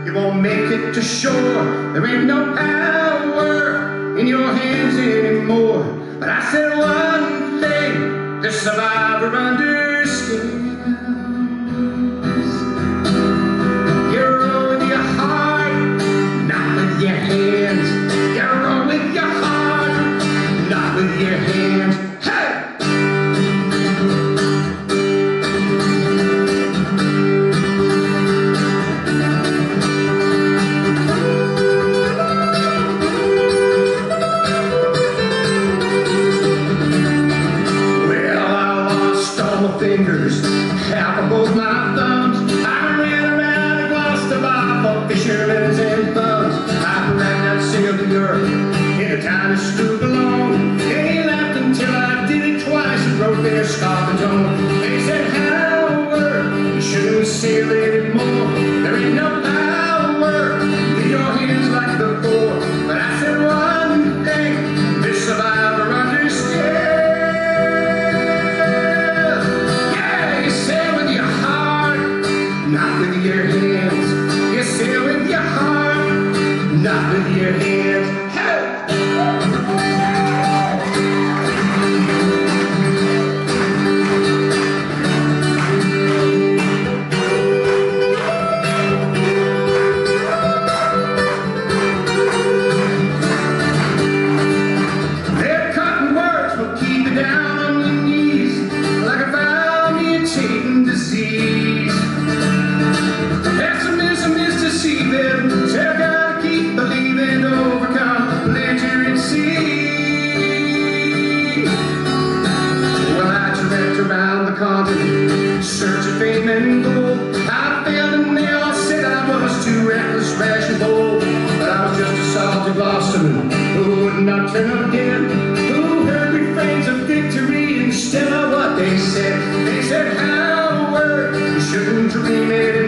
you won't make it to shore. There ain't no power in your hands anymore. But I said one thing the survivor understands. You roll with your heart, not with your hands. You roll with your heart, not with your hands. Hey! Fingers, half of both my thumbs. I ran around and lost a lot for fishermen and bums. I ran out sailed to Europe in a tiny sloop alone. They laughed until I did it twice and broke their scarf and tone. They said, Howard, you shouldn't sail anymore. There ain't no power in your hands like before. But I said one thing, this survivor understands. Not with your hands, you sail with your heart, not with your hands. Hey! Their cutting words will keep you down on your knees like a foul mutating disease. Pessimism is deceiving, so you gotta keep believing to overcome later at sea. Well, I trekked around the continent, searching fame and gold. I failed and they all said I was too reckless, rash and bold. But I was just a salty Boston who would not turn up dead, who heard refrains of victory instead of what they said. They said, Howard, you shouldn't dream it.